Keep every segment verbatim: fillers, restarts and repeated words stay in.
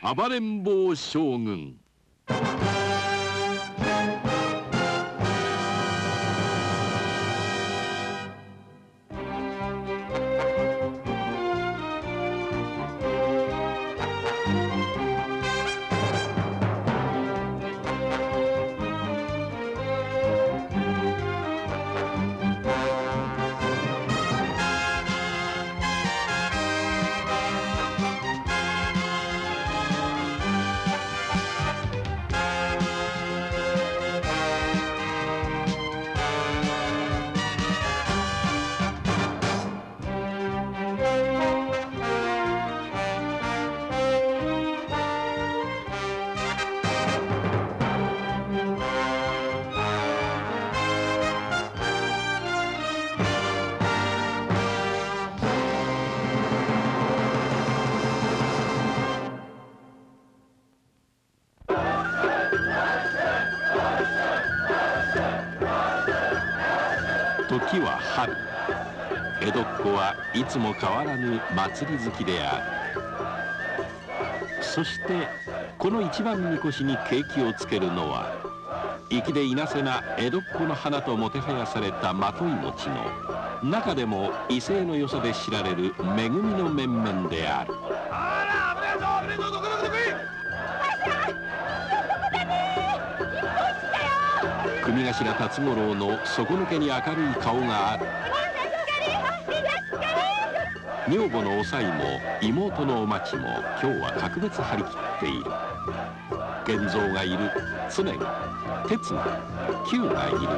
暴れん坊将軍。時は春。江戸っ子はいつも変わらぬ祭り好きである。そしてこの一番みこしに景気をつけるのは粋でいなせな江戸っ子の花ともてはやされたまとい餅の中でも威勢の良さで知られる恵みの面々である。 あら、危ないぞ、危ないぞ、どこどこどこい。 組頭辰五郎の底抜けに明るい顔がある。女房のおさいも妹のお町も今日は格別張り切っている。源蔵がいる、常が、鉄が、九がいる。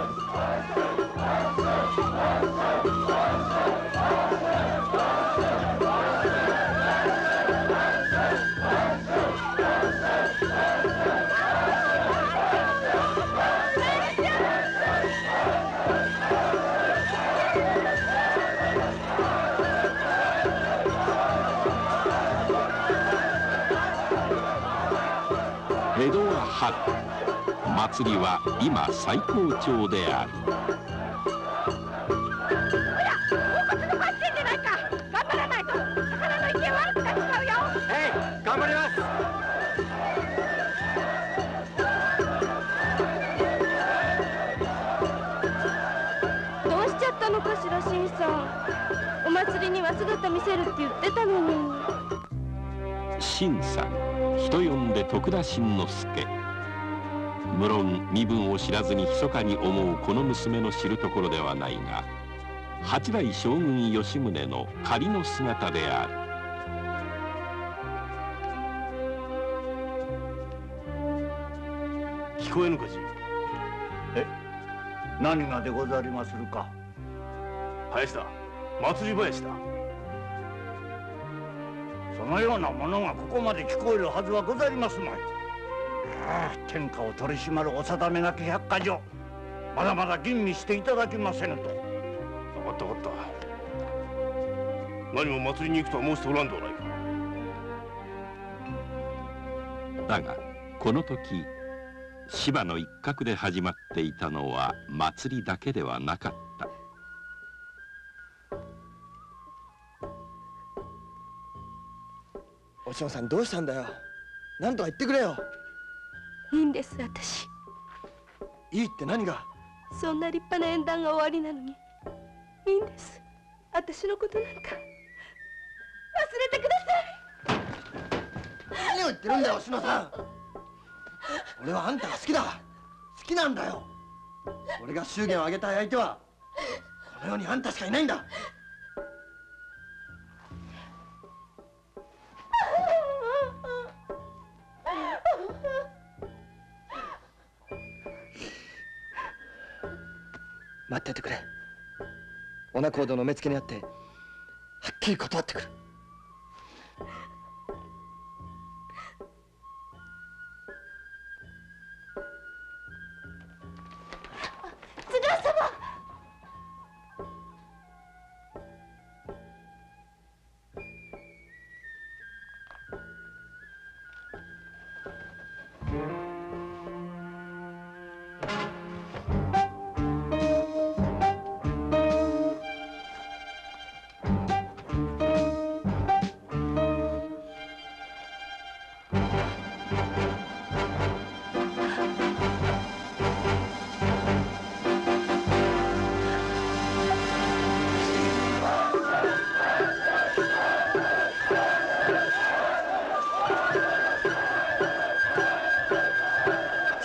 江戸は春。祭りは今最高潮である。 ほら、大骨のバッテンじゃないか。頑張らないと魚の池悪くなっちまうよ。 えい、頑張ります。 どうしちゃったのかしら、新さん。お祭りには姿見せるって言ってたのに。 新さん、人呼んで徳田新之助。無論身分を知らずに密かに思うこの娘の知るところではないが、八代将軍吉宗の仮の姿である。 聞こえぬかじ。 え、何がでござりまするか。 林だ、祭り林だ。 そのようなものがここまで聞こえるはずはござりますまい。ああ、天下を取り締まるお定めなき百科上、まだまだ吟味していただきませぬと。 分かった分かった。何も祭りに行くとは申しておらんではないか。 だがこの時芝の一角で始まっていたのは祭りだけではなかった。 お嬢さん、どうしたんだよ。何とか言ってくれよ。 いいんです、私。 いいって何が。 そんな立派な縁談が終わりなのにいいんです。私のことなんか忘れてください。何を言ってるんだよ、お篠さん。俺はあんたが好きだ。好きなんだよ。俺が祝言を挙げたい相手はこの世にあんたしかいないんだ。待っててくれ。お仲人の目付けにあってはっきり断ってくる。 津田様。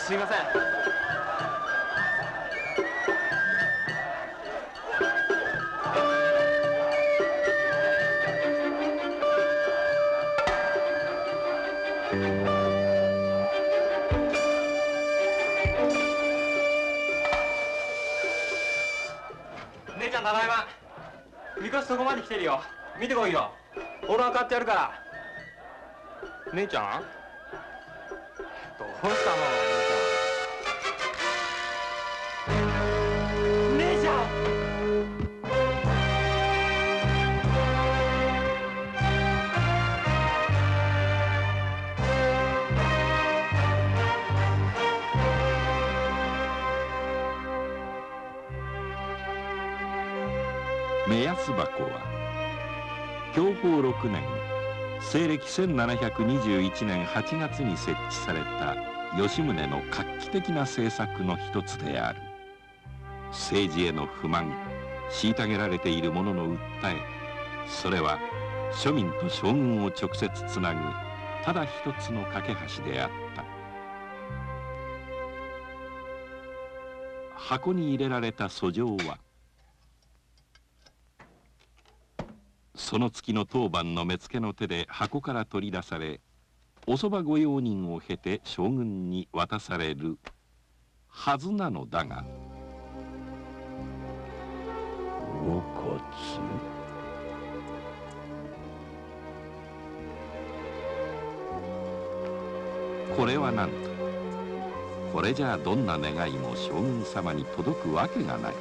すいません。姉ちゃん、ただいま。みこしそこまで来てるよ。見てこいよ。俺は買ってやるから。姉ちゃん、どうしたの、姉ちゃん。姉ちゃん。 目安箱は享保ろくねん西暦せんななひゃくにじゅういちねんはちがつに設置された吉宗の画期的な政策の一つである。政治への不満、虐げられている者の訴え、それは庶民と将軍を直接つなぐただ一つの架け橋であった。箱に入れられた訴状はその月の当番の目付の手で箱から取り出され、おそば御用人を経て将軍に渡されるはずなのだが、 おこつこれはなんと、これじゃあどんな願いも将軍様に届くわけがない。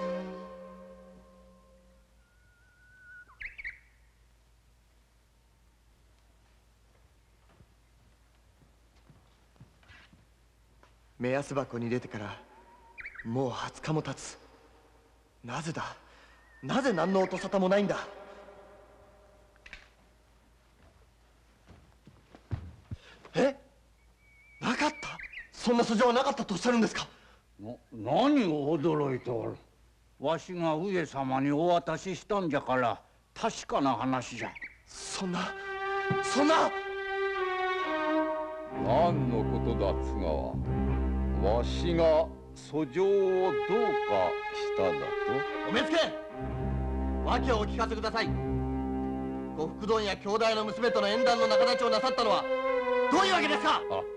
目安箱に入れてからもうはつかも経つ。なぜだ、なぜ何の音沙汰もないんだ。え、なかった？そんな訴状はなかったとおっしゃるんですか？ な、何を驚いておる。わしが上様にお渡ししたんじゃから確かな話じゃ。 そんなそんな。 何のことだ津川。わしが訴状をどうかしただと？ お目付け、訳をお聞かせください。呉服問屋兄弟の娘との縁談の仲立ちをなさったのはどういうわけですか？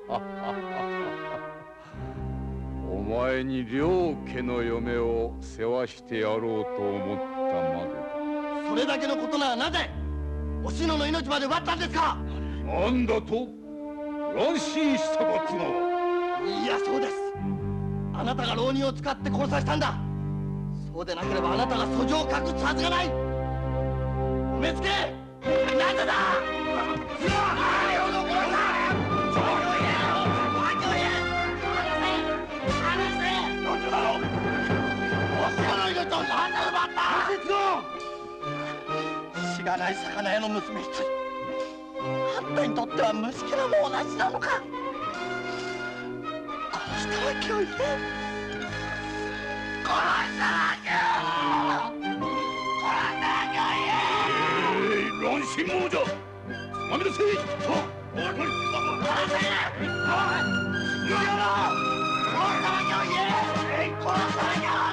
お前に両家の嫁を世話してやろうと思ったまでだ。 それだけのことならなぜおしのの命まで奪ったんですか？ なんだと？乱心したか津川。 いや、そうです。あなたが浪人を使って殺させたんだ。そうでなければあなたが訴状を隠すはずがない。お目付け、なぜだ？津川、何を残した？状況を言えよ。訳を言え。話せ、話せ。どっちだろう。おしのの命を何で奪った？津川、しがない魚屋の娘一人、あんたにとっては虫けらも同じなのか？殺したわけを言え。殺したわけを。殺したわけを言え。 えー、乱心者じゃ。つまみ出せ。はっ。おいおい。 殺せ。おい。逃げろ。殺したわけを言え。殺したわけを。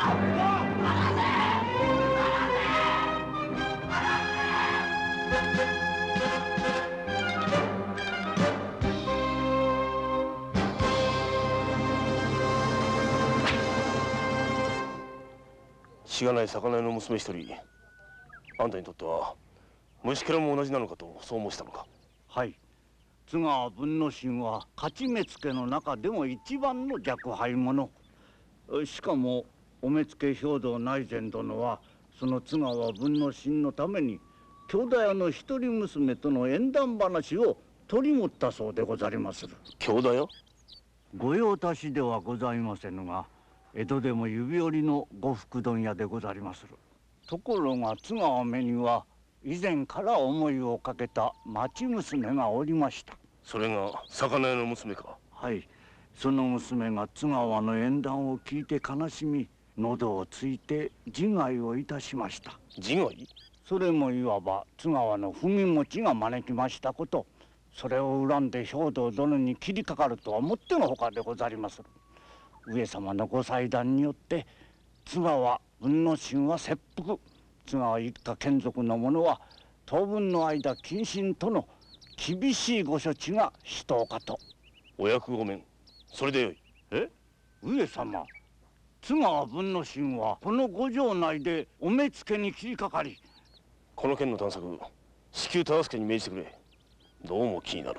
しがない魚屋の娘一人、あんたにとっては虫けらも同じなのかとそう申したのか？ はい。津川文之進は勝ち目付の中でも一番の若輩者。しかもお目付兵道内膳殿はその津川文之進のために兄弟屋の一人娘との縁談話を取り持ったそうでござりまする。 兄弟屋？ 御用達ではございませぬが、江戸でも指折りの呉服問屋でござりまする。ところが津川目には以前から思いをかけた町娘がおりました。 それが魚屋の娘か？ はい。その娘が津川の縁談を聞いて悲しみ、喉をついて自害をいたしました。 自害？ それもいわば津川の踏み持ちが招きましたこと。それを恨んで兵藤殿に切りかかるとはもってのほかでござりまする。 上様のご裁断によって津川文之進は切腹、津川一家眷属の者は当分の間謹慎との厳しいご処置がしとうかと。 お役御免、それでよい。 え、上様、津川文之進はこの御城内でお目付けに切りかかり、 この件の探索至急忠相に命じてくれ。どうも気になる。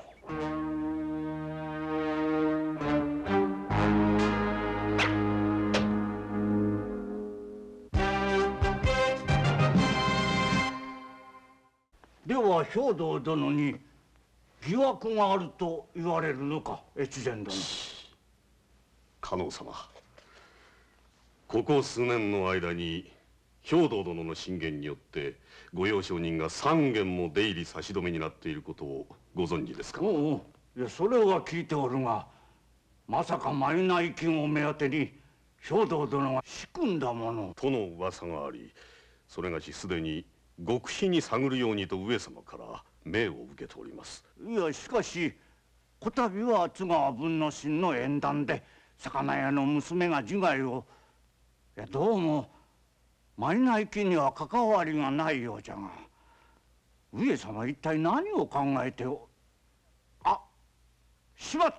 では兵藤殿に疑惑があると言われるのか、越前殿。 加納様、ここ数年の間に兵藤殿の進言によって御用商人が三軒も出入り差し止めになっていることをご存知ですか？ おうおう、いやそれは聞いておるが、まさか賂金を目当てに兵藤殿が仕組んだものとの噂があり、それがしすでに極秘に探るようにと上様から命を受けております。 いやしかしこたびは津川文之進の縁談で魚屋の娘が自害を、いやどうも賂金には関わりがないようじゃが、上様一体何を考えてお、あ、しまった。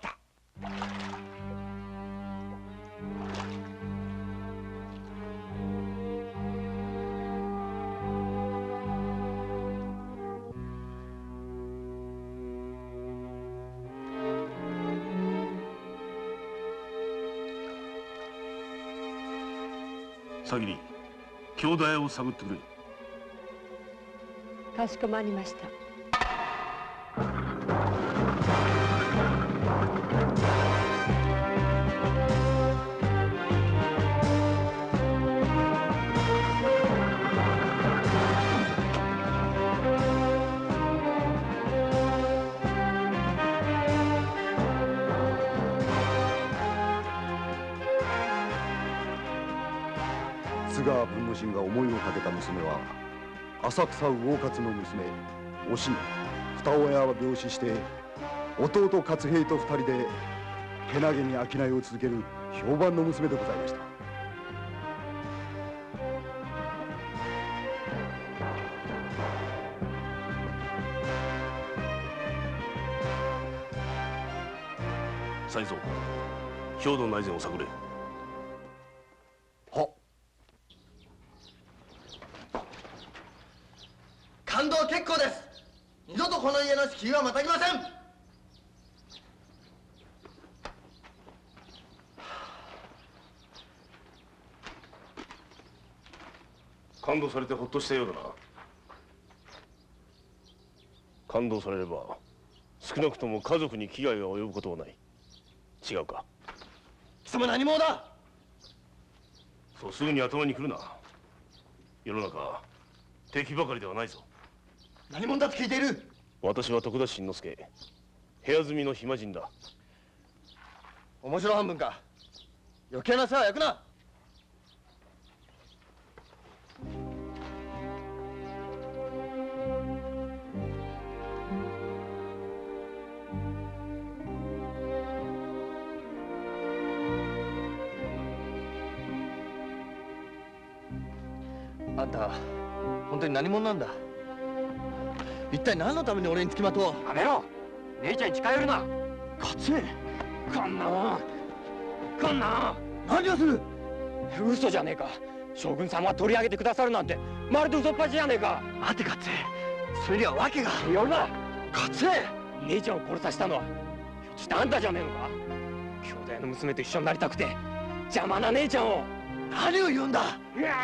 先に兄弟屋を探ってくれ。 かしこまりました。 津川文之進が思いをかけた娘は浅草魚勝の娘おしの。二親は病死して弟勝平と二人でけなげに商いを続ける評判の娘でございました。 才蔵、兵藤内前を探れ。 はっ。感動結構です。二度とこの家の敷居はまたぎません。 感動されてほっとしたようだな。感動されれば少なくとも家族に危害が及ぶことはない。違うか？ 貴様何者だ。 そうすぐに頭に来るな。世の中敵ばかりではないぞ。 何者だと聞いている。 私は徳田新之助、部屋住みの暇人だ。 面白半分か。余計な世話は焼くな。あんた本当に何者なんだ。一体何のために俺につきまとう。 やめろ。姉ちゃんに近寄るな。 勝家。 こんなもんこんな何をする。 嘘じゃねえか。将軍様が取り上げてくださるなんてまるで嘘っぱちじゃねえか。 待て勝家、それには訳が。 寄るな。 勝家。 姉ちゃんを殺させたのはひょっとしてあんたじゃねえのか。兄弟の娘と一緒になりたくて邪魔な姉ちゃんを。 何を言うんだ。 うわ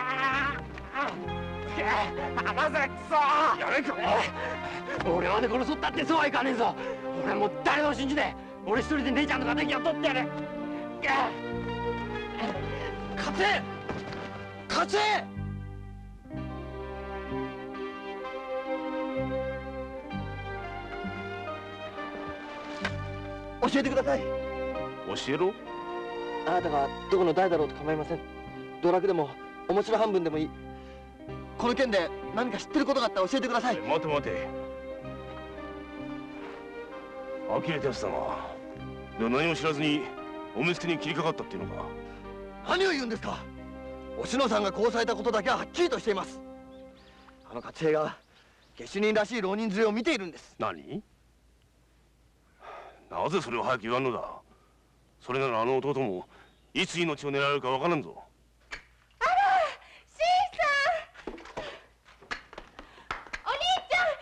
離せくそ。やめか。俺まで殺そうったってそうはいかねえぞ。俺もう誰も信じねえ。俺一人で姉ちゃんの敵を取ってやる。 勝家。勝家。教えてください。 教えろ。 あなたがどこの誰だろうと構いません。道楽でも面白半分でもいい。この件で何か知ってることがあったら教えてください。 待て待て。呆れたやつだな。では何も知らずにお目付けに切りかかったっていうのか。 何を言うんですか。お篠さんが殺されたことだけははっきりとしています。あの勝平が下手人らしい浪人連れを見ているんです。 何？なぜそれを早く言わんのだ。それならあの弟もいつ命を狙われるかわからんぞ。 あら、新さん。お兄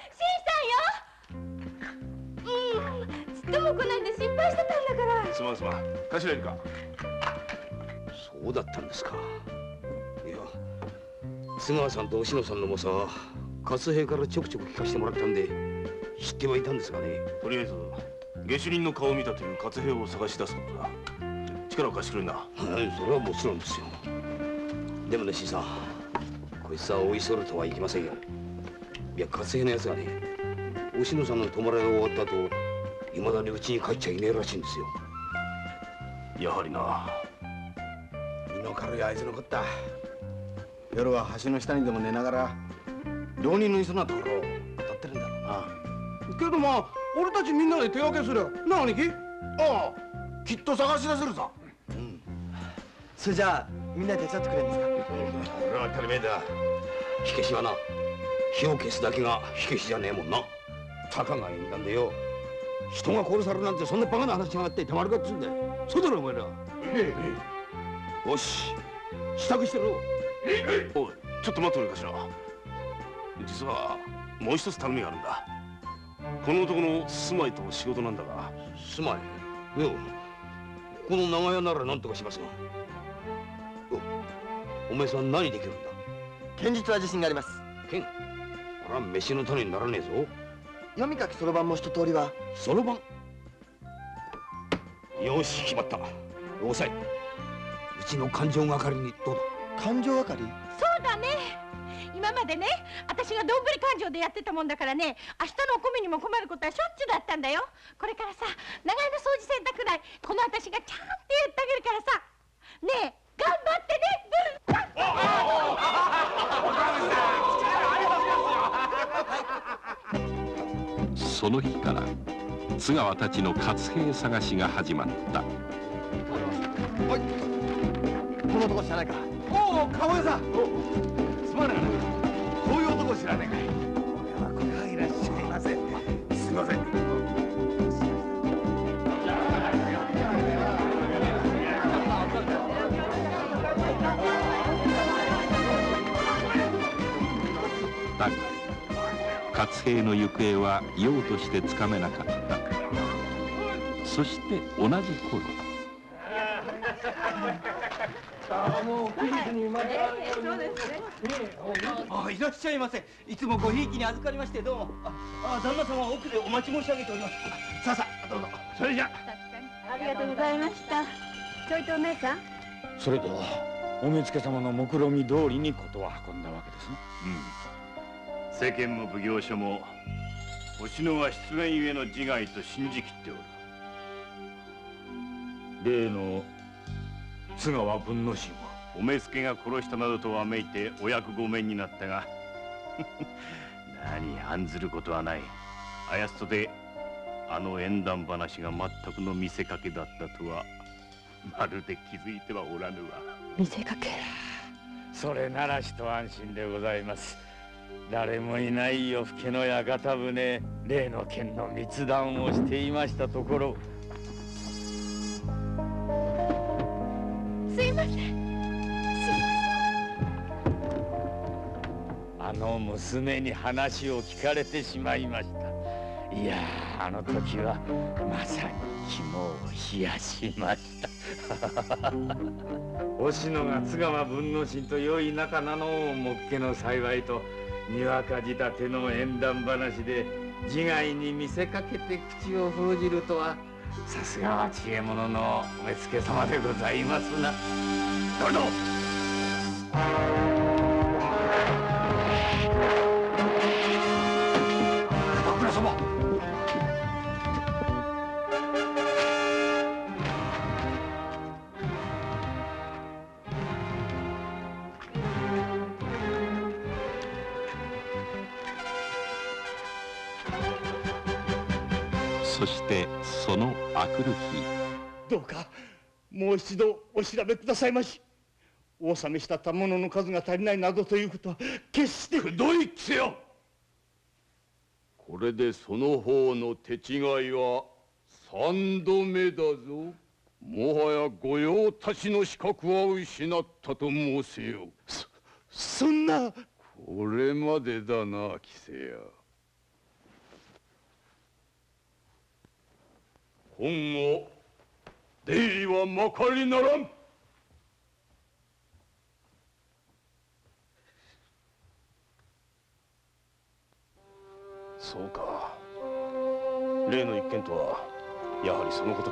ちゃん、新さんよ。うん、ちっとも来ないで心配してたんだから。 すまんすまん。頭いるか。 そうだったんですか。いや、津川さんとお篠さんのもさ、勝平からちょくちょく聞かせてもらったんで知ってはいたんですがね。 とりあえず下手人の顔を見たという勝平を探し出すことだ。力を貸してくれんな。 はい、それはもちろんですよ。でもね、新さん、こいつは追いそるとはいきませんよ。いや、勝平のやつがね、お篠さんの弔いが終わった後、いまだにうちに帰っちゃいねえらしいんですよ。 やはりな。 身の軽いあいつのこった。夜は橋の下にでも寝ながら浪人のいそうなところを当たってるんだろうな。 けどまあ俺たちみんなで手分けする。なあ兄貴。ああ、きっと探し出せるさ。 うん。それじゃあみんなで手伝ってくれるんですか。 これは当たり前だ。火消しはな、火を消すだけが火消しじゃねえもんな。たかが縁談でよ、人が殺されるなんてそんなバカな話があってたまるかっつうんだよ。そうだろお前ら。よし、支度してろ。 おい、ちょっと待ってくれ頭。実はもう一つ頼みがあるんだ。この男の住まいと仕事なんだが。 住まい？いや、この長屋なら何とかしますが。お前さん何できるんだ。 剣術は自信があります。 剣？あら、飯の種にならねえぞ。 読み書きそろばんも一通りは。 そろばん？よし、決まった。おさい、うちの勘定係にどうだ。 勘定係？ そうだね。今までね、私がどんぶり勘定でやってたもんだからね、明日のお米にも困ることはしょっちゅうだったんだよ。これからさ、長屋の掃除洗濯代、この私がちゃんとやってあげるからさ。ねえ、頑張ってね。その日から津川たちの勝平探しが始まった。 おい、この男知らないか。 おお、鴨屋さん。すまねえな。こういう男知らねえかい。これはこれはいらっしゃいませ。すみません。 だが勝平の行方はようとしてつかめなかった。そして同じ頃、 あ、いらっしゃいませ。いつもごひいきに預かりましてどうも。あ、旦那様は奥でお待ち申し上げております。さあさあ、どうぞ。 それじゃ。 ありがとうございました。ちょいとお姉さん。 それではお目付様の目論見通りに事は運んだわけですね。 うん。世間も奉行所もお篠は失言ゆえの自害と信じきっておる。 例の津川文之進はお目付が殺したなどとわめいてお役御免になったが何案ずることはない。あやつとであの縁談話が全くの見せかけだったとはまるで気づいてはおらぬわ。 見せかけ。 それなら一安心でございます。誰もいない夜更けの屋形船、例の件の密談をしていましたところ。 すいません。すいません。 あの娘に話を聞かれてしまいました。いやー、あの時はまさに肝を冷やしましたお篠が津川文之進と良い仲なのをもっけの幸いと、にわか仕立ての縁談話で自害に見せかけて口を封じるとは、さすがは知恵者のお目付様でございますな。どうぞ。高倉様。 そしてその明くる日、 どうかもう一度お調べくださいまし。お納めした賜物の数が足りないなどということは決して。 くどいつよ。これでその方の手違いは三度目だぞ。もはや御用達の資格は失ったと申せよ。 そそんな。 これまでだな、木瀬屋。今後出入りはまかりならん。 そうか。例の一件とはやはりそのことか。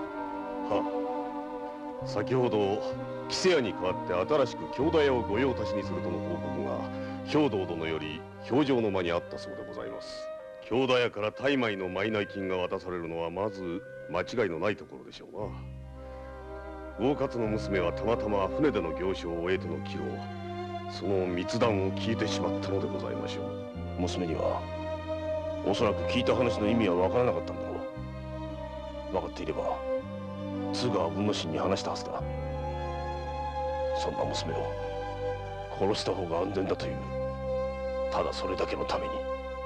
はあ、先ほど木瀬屋に代わって新しく京田屋を御用達にするとの報告が兵道殿より評定の間にあったそうでございます。京田屋から大枚の賄金が渡されるのはまず間違いのないところでしょうな。魚勝の娘はたまたま船での行商を終えての帰路、その密談を聞いてしまったのでございましょう。 娘にはおそらく聞いた話の意味は分からなかったんだろう。分かっていれば津川文之進に話したはずだ。そんな娘を殺した方が安全だという、ただそれだけのために。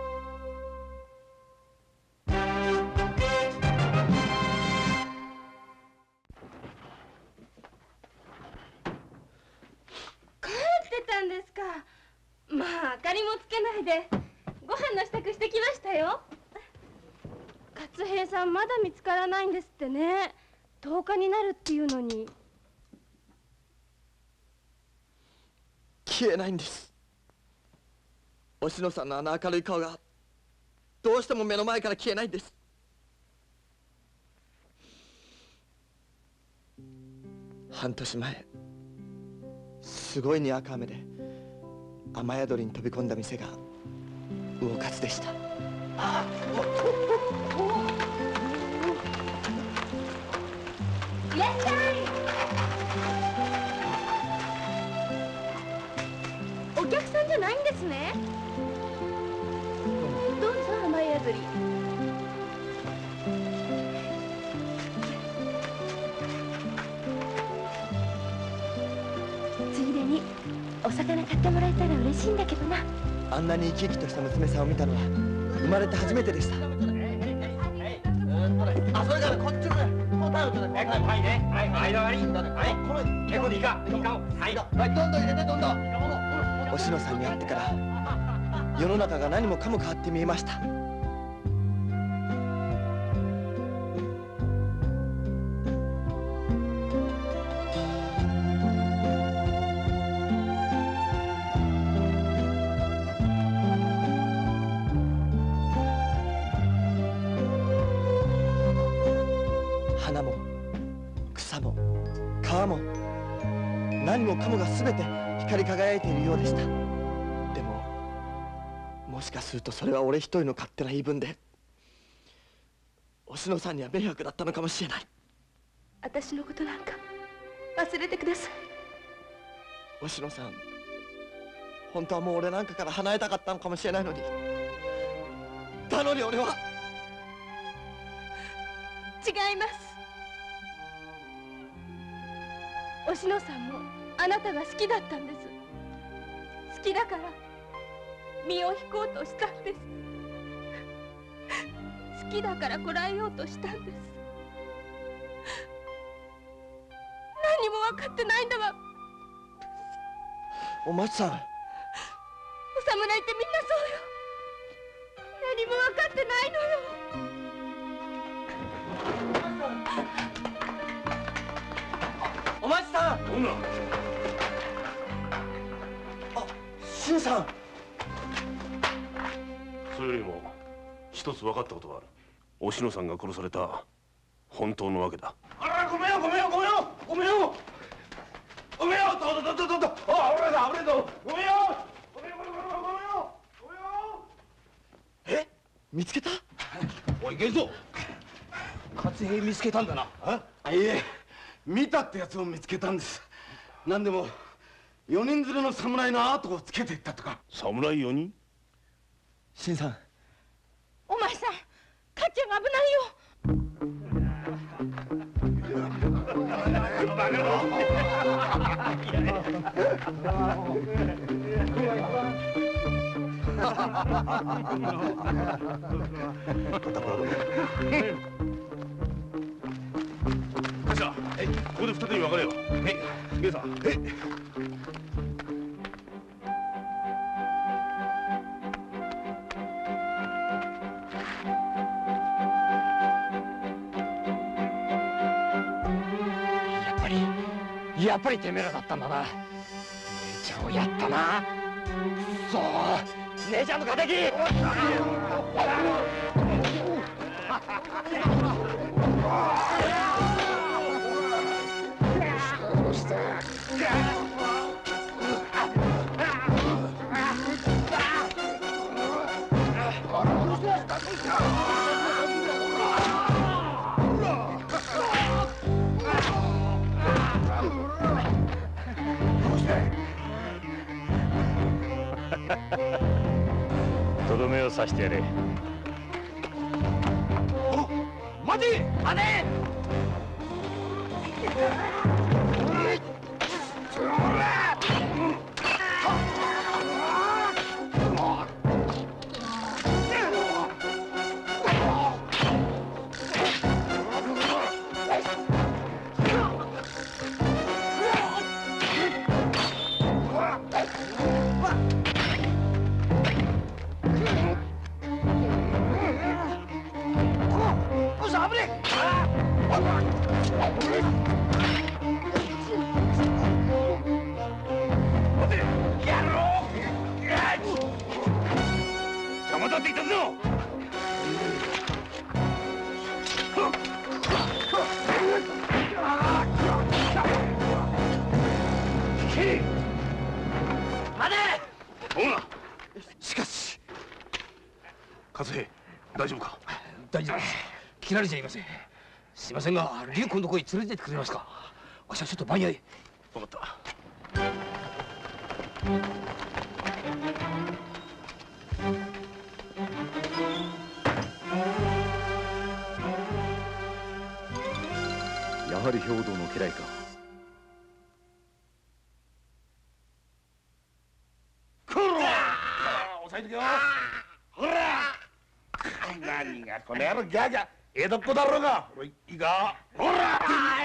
帰ってたんですか。まあ明かりもつけないでご飯の支度してきましたよ。勝平さんまだ見つからないんですってね。とおかになるっていうのに。 消えないんです。おしのさんのあの明るい顔がどうしても目の前から消えないんです。半年前すごいにわか雨で雨宿りに飛び込んだ店が魚勝でした。 いらっしゃい。お客さんじゃないんですね。どうぞ雨宿り。ついでにお魚買ってもらえたら嬉しいんだけどな。 あんなに生き生きとした娘さんを見たのは生まれて初めてでした。 あ、それからこっちのね、もうタオルとね、はいね、はい、間割り、はい、これ、結構でいいか、いいか、はい、はい、どんどん入れて、どんどん。おしのさんに会ってから世の中が何もかも変わって見えました。花も草も川も何もかもが全て光り輝いているようでした。でももしかするとそれは俺一人の勝手な言い分でおしのさんには迷惑だったのかもしれない。 私のことなんか忘れてください。 おしのさん本当はもう俺なんかから離れたかったのかもしれないのに、なのに俺は。 違います。おしのさんもあなたが好きだったんです。好きだから身を引こうとしたんです。好きだからこらえようとしたんです。何も分かってないんだわ。 お松さん、 お侍ってみんなそうよ。何も分かってないのよ。 お松さん。 どんな。 あ、俊さん。 それよりも一つ分かったことがある。おしのさんが殺された本当のわけだ。 あら、ごめんよ、ごめんよ、ごめんよ、ごめんよ。ごめんよ、どうぞどうぞどうぞ。あ、危ないぞ、危ないぞ。ごめんよ。ごめんよ、ごめんよ、ごめんよ。ごめんよ。 え、見つけた？ おい、源蔵。勝平見つけたんだな。あ、いえ、見たってやつを見つけたんです。なんでも四人連れの侍の後をつけていったとか。 侍四人？ 新さん。 お前さん、かっちゃんが危ないよ。 頭、ここで二手に分かれよ。ゲイさん。 やっぱりてめえらだったんだな。姉ちゃんをやったな。くそー、姉ちゃんの敵。 とどめを刺してやれ。 待て待て。 邪魔だって言ったぞ。 しかし勝平、大丈夫か。 大丈夫です。切られちゃいません。すいませんが龍子のとこへ連れてってくれますか。わしはちょっと番屋へ。 分かった。 やはり兵道の家来か。 こら抑えとけよ。ほら何がこの野郎ギャーギャー。江戸っ子だろうが。いいか。ほら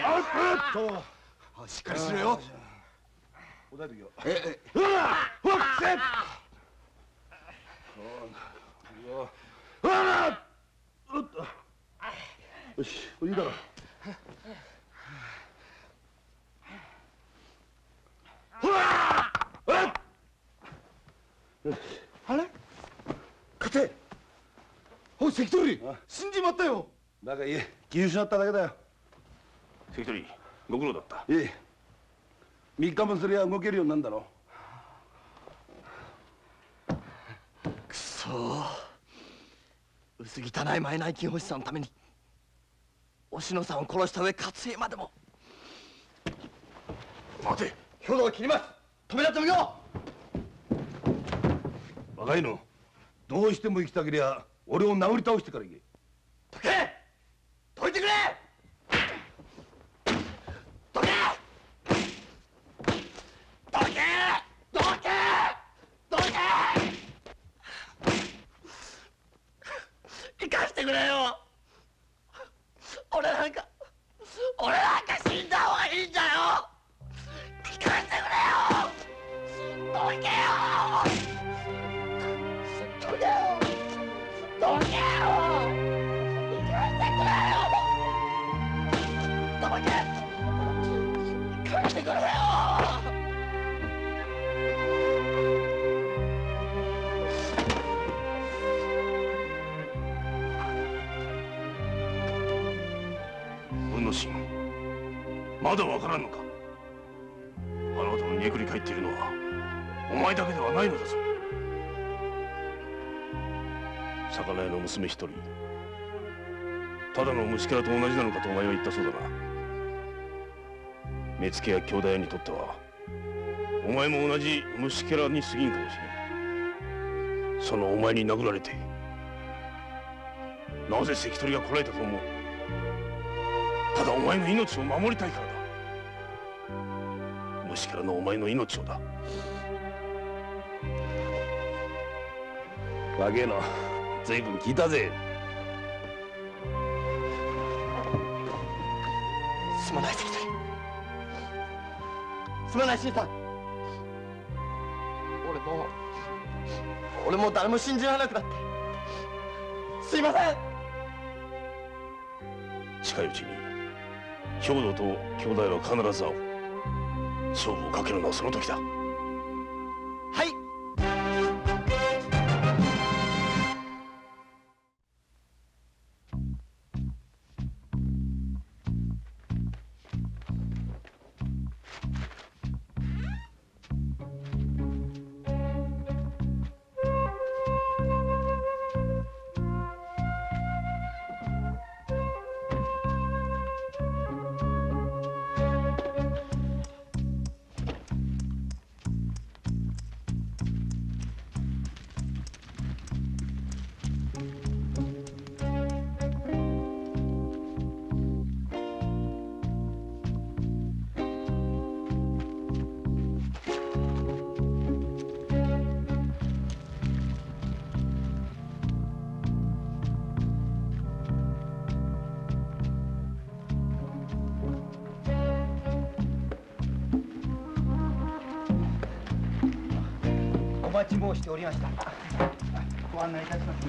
しっかりしろよ。 抑えとけよ。 ええ。 ほらほらせっほらおっと。よしいいだろう。ほらあれ勝て。おい関取、死んじまったよ。 だがいえ、気失っただけだよ。関取、ご苦労だった。いえ、三日もすりゃ動けるようになるんだろくそー、薄汚い前内金欲しさのためにお篠さんを殺した上勝平までも。 待て。 兵道を切ります。止めなってもよ。 若いの、どうしても生きたけりゃ俺を殴り倒してから言え。 解け解いてくれ。解け解け解け解け。生かしてくれよ。俺なんか俺なんか死んだ方がいいんだよ。生かしてくれよ。解けよ解けよ解けよ。生かしてくれよ。解け生かしてくれよ。 文之進、まだわからんのか。あなたの煮えくり返っているのはお前だけではないのだぞ。魚屋の娘一人、ただの虫けらと同じなのかとお前は言ったそうだな。目付や兄弟屋にとってはお前も同じ虫けらに過ぎんかもしれん。そのお前に殴られてなぜ関取がこらえたと思う。ただお前の命を守りたいからだ。 武士からのお前の命をだ。若えの随分聞いたぜ。 すまない関取。すまない新さん。俺もう俺もう誰も信じられなくなってすいません。 近いうちに兵道と兄弟は必ず会う。勝負をかけるのはその時だ。 はい。 お待ち申しておりました。ご案内いたします。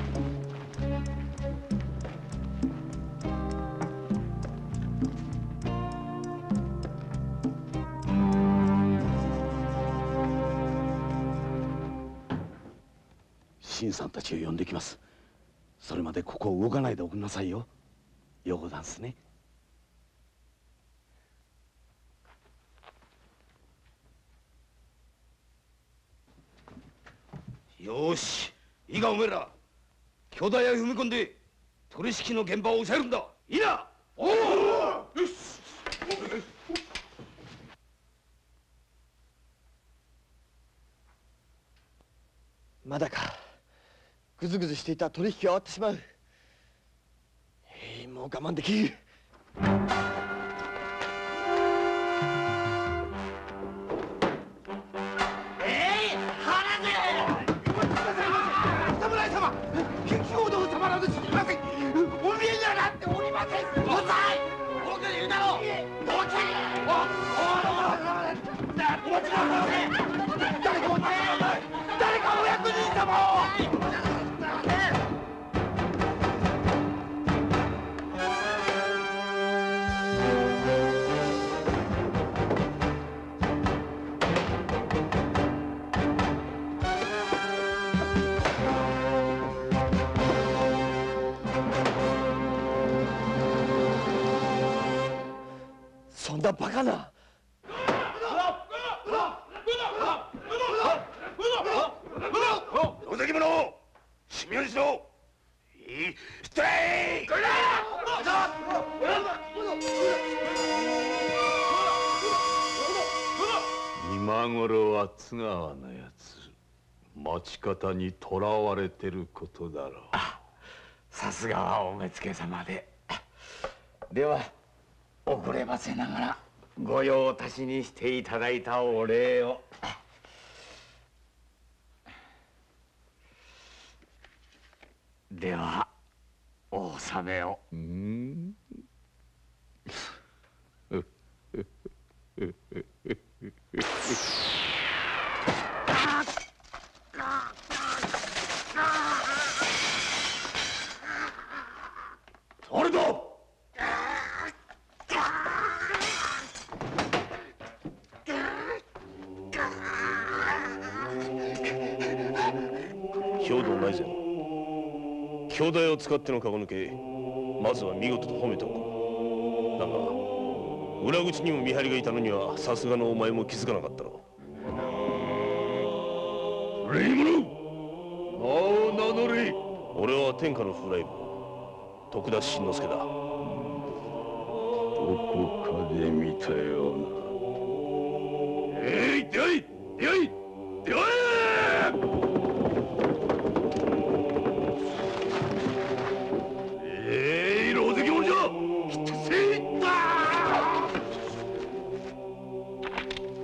新さんたちを呼んできます。それまでここを動かないでおくんなさいよ。よござんすね。 よし、いいかおめえら、兄弟屋へ踏み込んで取引の現場を押さえるんだ。いいな。おお、よし。 まだか。ぐずぐずしていた取引が終わってしまう。えい、もう我慢できる。 兵道様など知りません。お見えにはなっておりません。おさい、僕が言うだろう。どけ。お、お、お、お待ちなさい。誰かお待ちなさい。誰かお役人様を。 そんなバカな。 野崎者、神妙にしろ。いい、ストレイ。 今頃は津川のやつ町方に囚われてることだろう。 さすがはお目付け様で。では遅ればせながら御用達にしていただいたお礼を。ではお納めを。 うん誰だ。 兵道内膳、兄弟を使っての籠抜け、まずは見事と褒めておく。だが裏口にも見張りがいたのにはさすがのお前も気づかなかったろう。 無礼者、名を名乗れ。 俺は天下の風来坊徳田新之助だ。どこかで見たような。 えい、出会い出会い出会い。えい、狼藉者じゃ。きっとせい。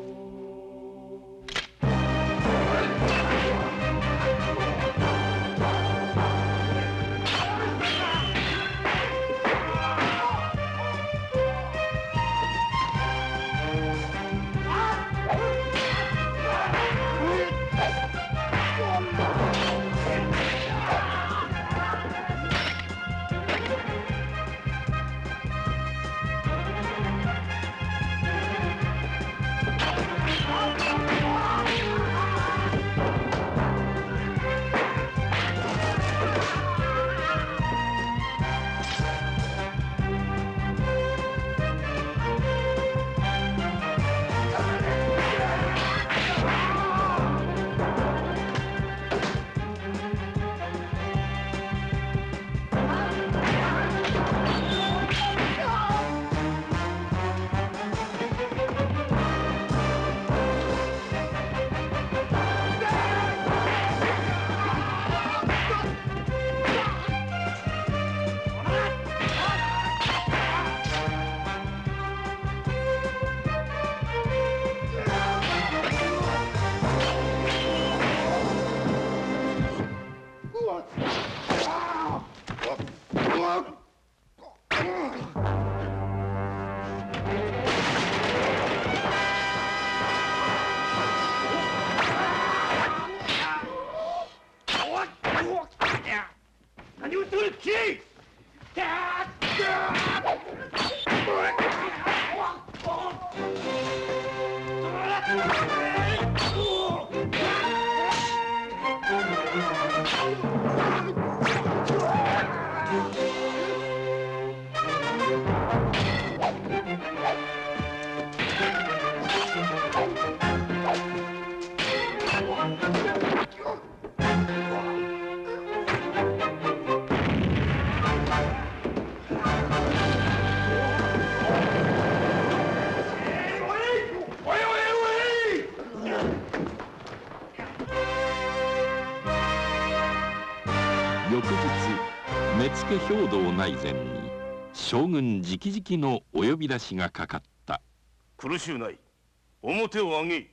翌日目付兵道内膳に将軍直々のお呼び出しがかかった。 苦しゅうない。表を上げ。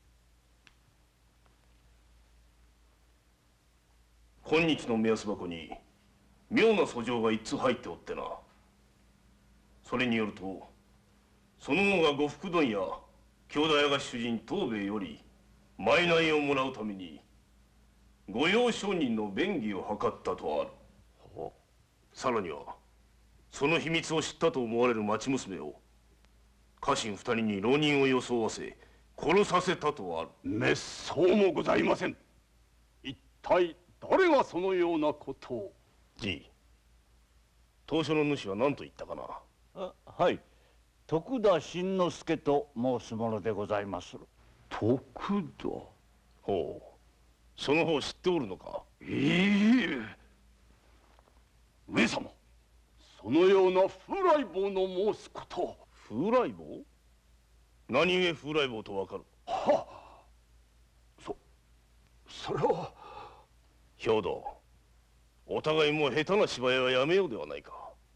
今日の目安箱に妙な訴状が一通入っておってな。それによるとその後が呉服問屋兄弟屋が主人藤兵衛より賄をもらうために御用商人の便宜を図ったとある。さらにはその秘密を知ったと思われる町娘を家臣二人に浪人を装わせ殺させたとある。 めっそうもございません。一体誰がそのようなことを。 じい、当初の主は何と言ったかな。 あ、はい、徳田新之助と申すものでございまする。 徳田。 ほう、その方知っておるのか。 いいえ、上様、そのような風来坊の申すことを。 風来坊？何故風来坊とわかる？ はあ、そそれは兵道、お互いもう下手な芝居はやめようではないか。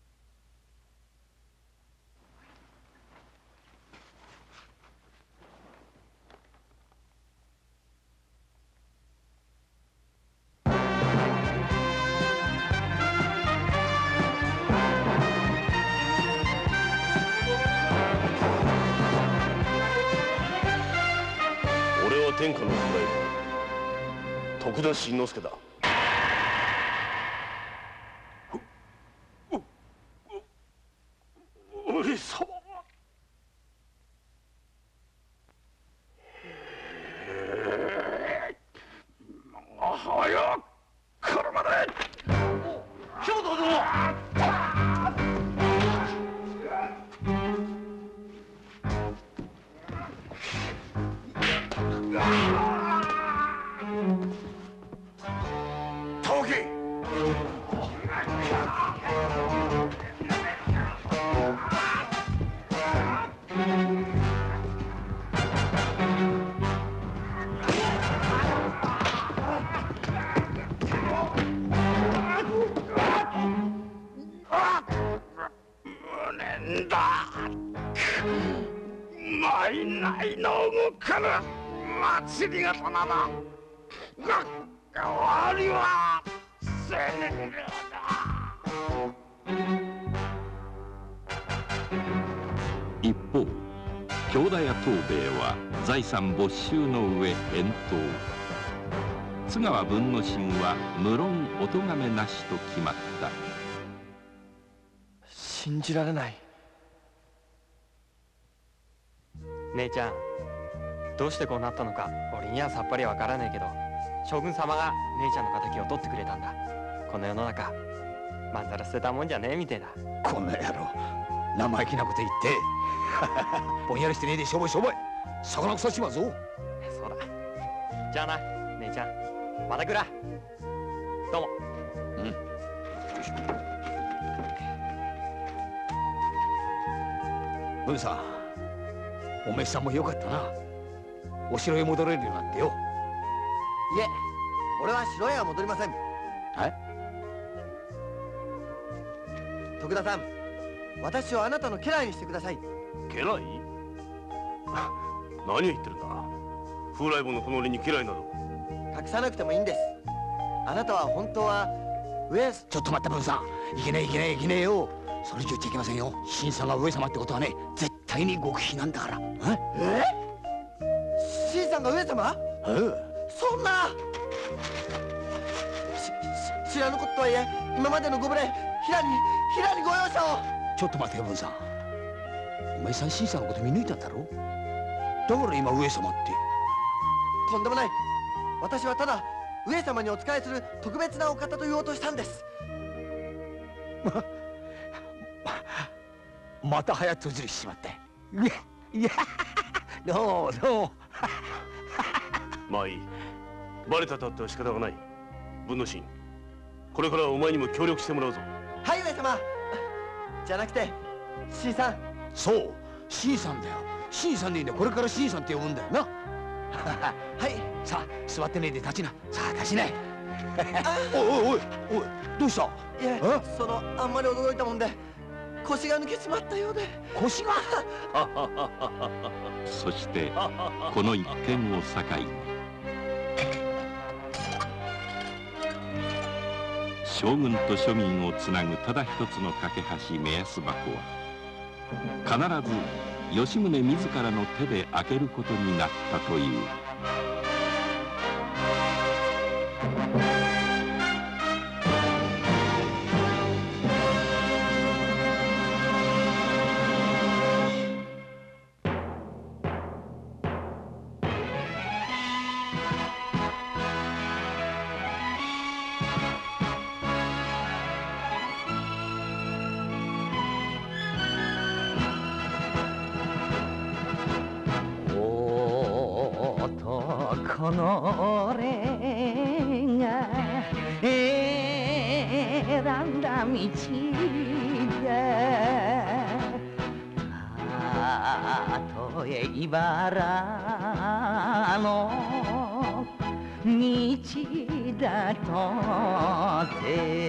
天下の風来坊徳田新之助だ。 上様。早く車で。 兵道殿。 ないないの動かぬ祭り刀だ。が終わりはせぬだ。 一方兄弟屋藤兵衛は財産没収の上返答。津川文之進は無論お咎めなしと決まった。 信じられない。姉ちゃん、どうしてこうなったのか俺にはさっぱりわからねえけど、将軍様が姉ちゃんの敵を取ってくれたんだ。この世の中まんざら捨てたもんじゃねえみてえだ。 この野郎、生意気なこと言ってぼんやりしてねえでしょぼいしょぼい。魚臭しまぞ。 そうだ。じゃあな姉ちゃん、また来ら。どうも。うん。 文さん、おめえさんもよかったな。お城へ戻れるようになってよ。 いえ、俺は城へは戻りません。 え？ 徳田さん、私をあなたの家来にしてください。 家来？何を言ってるんだ。風来坊のこの俺に家来など。 隠さなくてもいいんです。あなたは本当は上。 ちょっと待った文さん、いけねえいけねえいけねえよ。それ以上言っちゃいけませんよ。新さんが上様ってことはね、絶対に極秘なんだから。 え？新さんが上様？ ええ。 そんな。し知らぬこととはいえ、今までのご無礼、平に平にご容赦を。 ちょっと待てよ文さん、お前さん新さんのこと見抜いたんだろ。 だから今上様って。とんでもない。私はただ上様にお仕えする特別なお方と言おうとしたんです。 また早とちりしちまって。いやどうどう。 まあいい。バレたとあっては仕方がない。文之進、これからはお前にも協力してもらうぞ。 はい上様。じゃなくて C さん。 そう C さんだよ。 C さんでいいんだよ。これから C さんって呼ぶんだよな。はい。さあ座ってねえで立ちな。さあ立ちな。おいおいおいおい、どうした？ いや、そのあんまり驚いたもんで腰が抜けちまったようで。 腰が？ そしてこの一件を境に将軍と庶民をつなぐただ一つの架け橋目安箱は必ず吉宗自らの手で開けることになったという。 この俺が選んだ道だ。たとえ茨の道だとて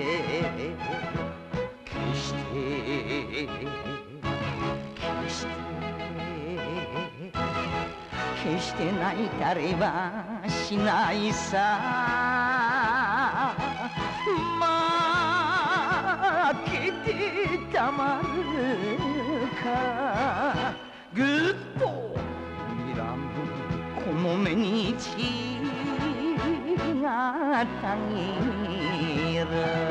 決して決して決して泣いたりはしないさ。負けてたまるか。ぐっと睨むこの目に血がたぎる。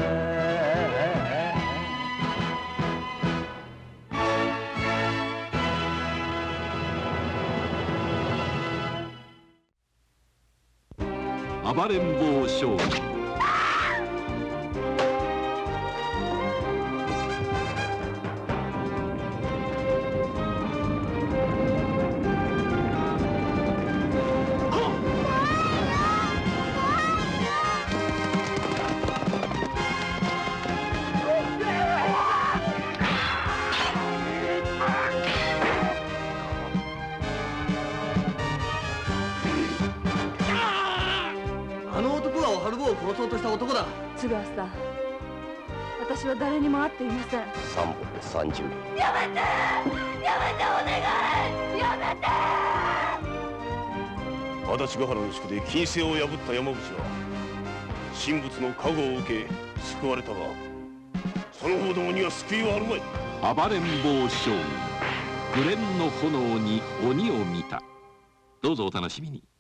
暴れん坊将軍。 殺そうとした男だ。 津川さん、私は誰にも会っていません。 三本で三十年。 やめてやめてお願いやめて。 足立ヶ原の宿で禁制を破った山伏は神仏の加護を受け救われたが、その方どもには救いはあるまい。 暴れん坊将軍紅蓮の炎に鬼を見た。どうぞお楽しみに。